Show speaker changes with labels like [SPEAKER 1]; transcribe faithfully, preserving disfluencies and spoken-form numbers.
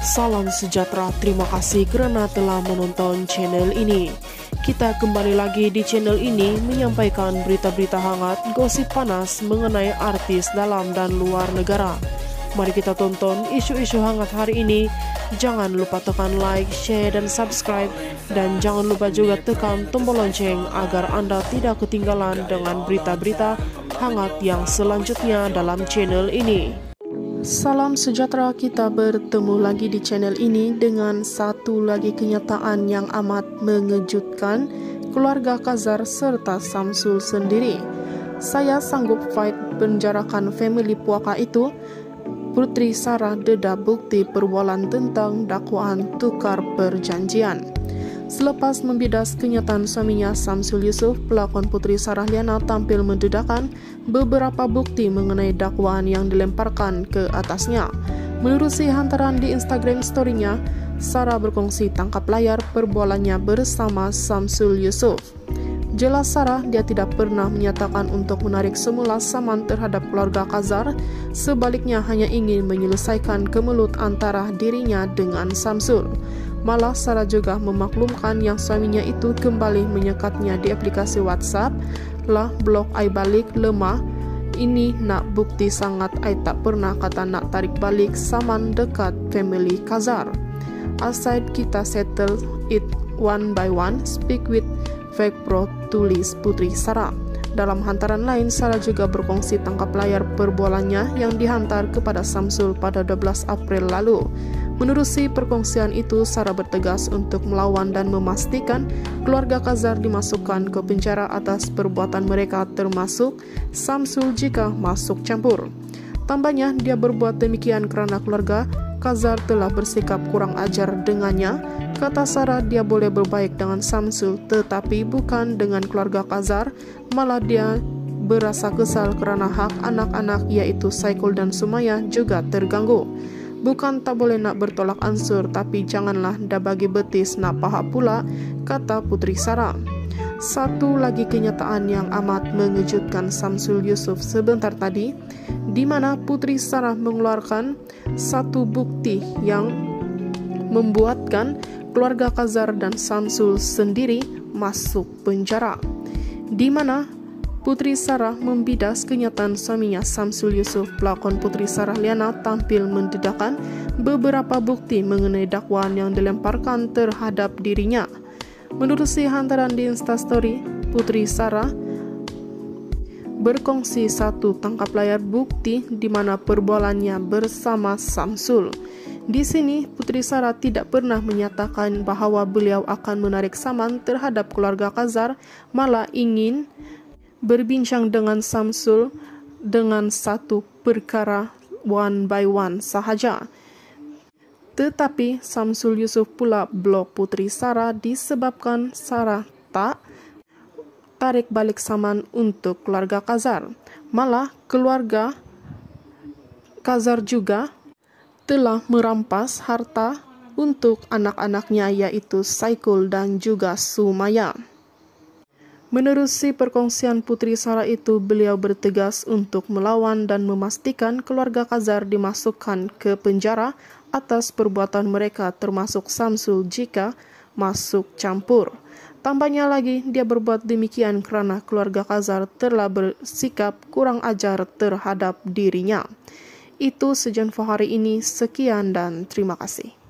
[SPEAKER 1] Salam sejahtera, terima kasih karena telah menonton channel ini. Kita kembali lagi di channel ini menyampaikan berita-berita hangat, gosip panas mengenai artis dalam dan luar negara. Mari kita tonton isu-isu hangat hari ini. Jangan lupa tekan like, share, dan subscribe. Dan jangan lupa juga tekan tombol lonceng agar Anda tidak ketinggalan dengan berita-berita hangat yang selanjutnya dalam channel ini. Salam sejahtera, kita bertemu lagi di channel ini dengan satu lagi kenyataan yang amat mengejutkan keluarga Kazar serta Samsul sendiri. Saya sanggup fight penjarakan family Puaka itu. Putri Sarah deda bukti perbualan tentang dakwaan tukar perjanjian. Selepas membidas kenyataan suaminya Samsul Yusuf, pelakon Putri Sarah Liana tampil mendedakan beberapa bukti mengenai dakwaan yang dilemparkan ke atasnya. Menerusi hantaran di Instagram story-nya, Sarah berkongsi tangkap layar perbualannya bersama Samsul Yusuf. Jelas Sarah, dia tidak pernah menyatakan untuk menarik semula saman terhadap keluarga Kazar, sebaliknya hanya ingin menyelesaikan kemelut antara dirinya dengan Samsul. Malah Sarah juga memaklumkan yang suaminya itu kembali menyekatnya di aplikasi WhatsApp. Lah blok ai balik lemah. Ini nak bukti sangat ai tak pernah kata nak tarik balik saman dekat family Kazar. Aside kita settle it one by one, speak with fake pro, tulis Putri Sarah. Dalam hantaran lain, Sarah juga berkongsi tangkap layar perbualannya yang dihantar kepada Samsul pada dua belas April lalu. Menerusi perkongsian itu, Sarah bertegas untuk melawan dan memastikan keluarga Kazar dimasukkan ke penjara atas perbuatan mereka, termasuk Samsul jika masuk campur. Tambahnya, dia berbuat demikian karena keluarga Kazar telah bersikap kurang ajar dengannya. Kata Sarah, dia boleh berbaik dengan Samsul, tetapi bukan dengan keluarga Kazar. Malah dia berasa kesal karena hak anak-anak yaitu Saikul dan Sumaya juga terganggu. Bukan tak boleh nak bertolak ansur, tapi janganlah dah bagi betis nak paha pula, kata Putri Sarah. Satu lagi kenyataan yang amat mengejutkan Samsul Yusuf sebentar tadi, di mana Putri Sarah mengeluarkan satu bukti yang membuatkan keluarga Kazar dan Samsul sendiri masuk penjara, di mana Putri Sarah membidas kenyataan suaminya Samsul Yusuf. Pelakon Putri Sarah Liana tampil mendedakan beberapa bukti mengenai dakwaan yang dilemparkan terhadap dirinya. Menerusi hantaran di Instastory, Putri Sarah berkongsi satu tangkap layar bukti di mana perbualannya bersama Samsul. Di sini, Putri Sarah tidak pernah menyatakan bahwa beliau akan menarik saman terhadap keluarga Kazar, malah ingin berbincang dengan Samsul dengan satu perkara one by one sahaja. Tetapi Samsul Yusuf pula blok Putri Sarah disebabkan Sarah tak tarik balik saman untuk keluarga Kazar. Malah keluarga Kazar juga telah merampas harta untuk anak-anaknya yaitu Saikul dan juga Sumaya. Menerusi perkongsian Putri Sarah itu, beliau bertegas untuk melawan dan memastikan keluarga Kazar dimasukkan ke penjara atas perbuatan mereka, termasuk Samsul jika masuk campur. Tambahnya lagi, dia berbuat demikian karena keluarga Kazar telah bersikap kurang ajar terhadap dirinya. Itu sejauh hari ini, sekian dan terima kasih.